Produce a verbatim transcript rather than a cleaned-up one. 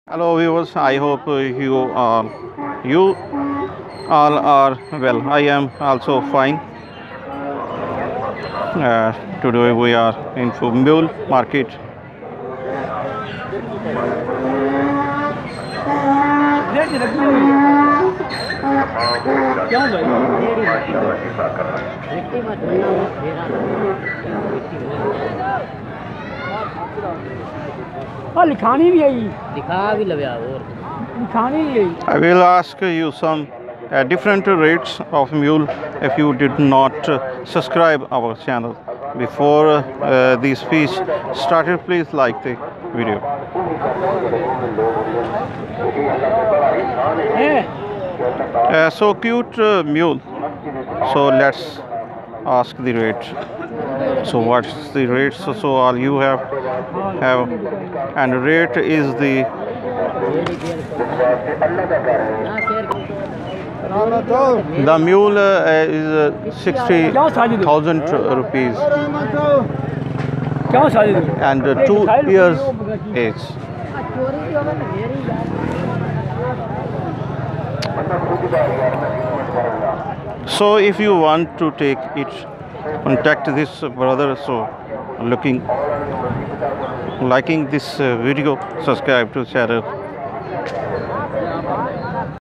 Hello viewers, I hope uh, you all you all are well. I am also fine. Uh, today we are in Mule Market. लिखानी भी आई दिखा भी लव्या और लिखानी भी आई I will ask you some uh, different rates of mule if you did not uh, subscribe our channel. Before uh, the speech started, please like the video. है Uh, so cute uh, mule. So let's ask the rate. So what's the rate? So, so all you have have and rate is the the mule uh, is uh, sixty thousand rupees क्या शादी दी and uh, two years age. So if you want to take it, contact this brother. So looking liking this uh, video, subscribe to channel.